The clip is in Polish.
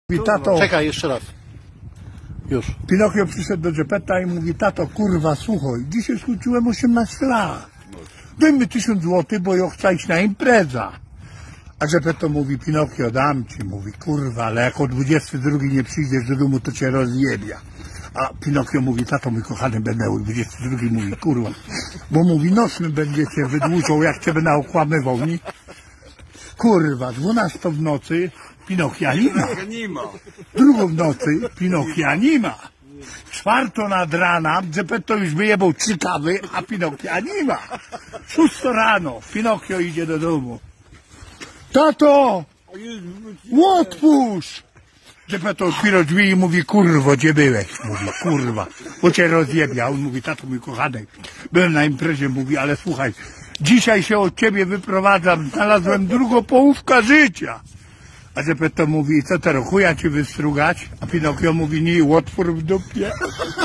Mówi, tato, czekaj, jeszcze raz. Już. Pinokio przyszedł do Geppetta i mówi, tato, kurwa, słuchaj, dzisiaj skończyłem 18 lat. Daj mi 1000 złotych, bo ja chcę iść na impreza. A Geppetto mówi, Pinokio, dam ci, mówi, kurwa, ale jak o 22 nie przyjdziesz do domu, to cię rozjebia. A Pinokio mówi, tato, mój kochany, będę o 22 mówi, kurwa, bo mówi, nocnym będziecie wydłużał, jak cię będę okłamywał, nie? Kurwa, 12 w nocy, Pinokia nie ma. Drugą w nocy, Pinokia nie ma. 4 nad rana, Geppetto już wyjebał 3 kawy, a Pinokia nie ma. 6 rano, Pinokio idzie do domu. Tato! Otwórz! Geppetto otwiera drzwi i mówi, kurwo, gdzie byłeś? Mówi, kurwa, bo cię rozjebia. On mówi, tato, mój kochany, byłem na imprezie, mówi, ale słuchaj, dzisiaj się od ciebie wyprowadzam, znalazłem drugą połówkę życia. A Geppetto mówi, co teraz, chuja ci wystrugać? A Pinokio mówi, nie, otwór w dupie.